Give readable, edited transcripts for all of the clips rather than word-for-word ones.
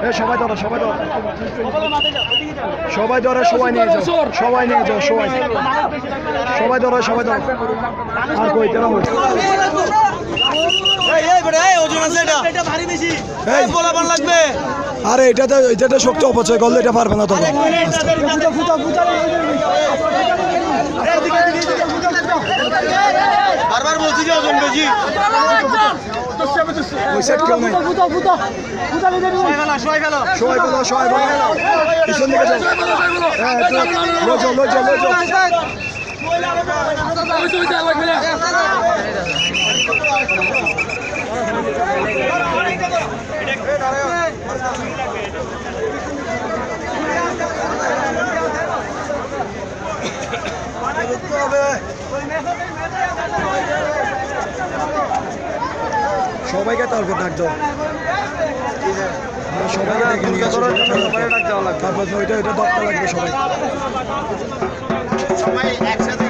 সবাই ধরো সবাই ধরো সবাই ধরো সবাই নিয়ে যাও সবাই নিয়ে যাও সবাই সবাই ধরো সবাই ধরো আর কই তেরা হই আরে এটাতে শক্তি অপচয় করলে এটা পারবে না তখন বারবার বলছি যে ওজন বেশি ওই সেট কেউ নাই সবাই বলো পিছন দিকে যাও হ্যাঁ লই যাও সবাইকে তারপর ডাক দাও সবাইকে ডেকে নিয়ে আসো তারপর ওইটা দরকার লাগবে সবাই একসাথে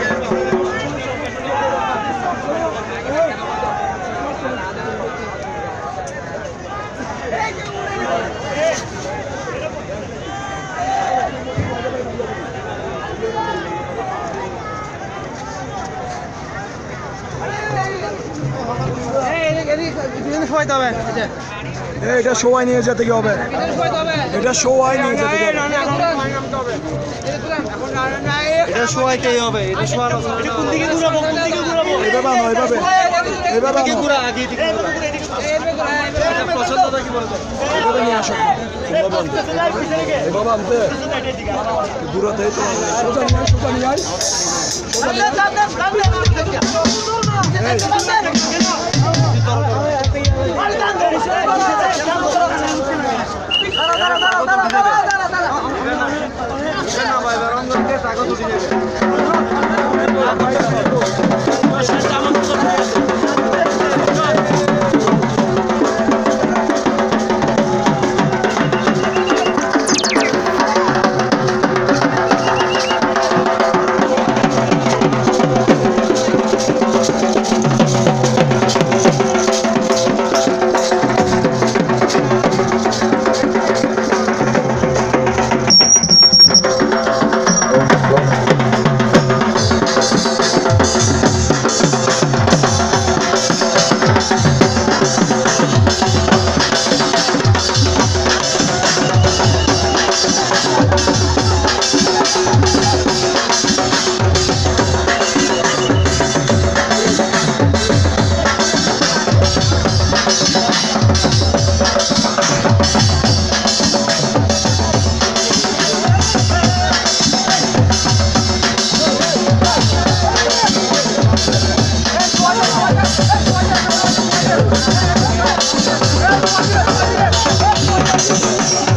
এটা সবাই নিয়ে যেতে হবে এটা সবাই নিয়ে যেতে হবে এটা সবাইকেই হবে এটা সবার কোন দিকে ঘুরাবো এইভাবে দিকে ঘুরা আগে দিকে এটা পছন্দটা কি বলতো এইভাবে নিয়ে আসো বাবা আনতে দূরতেই তো সোজা নিয়ে আয় Hey!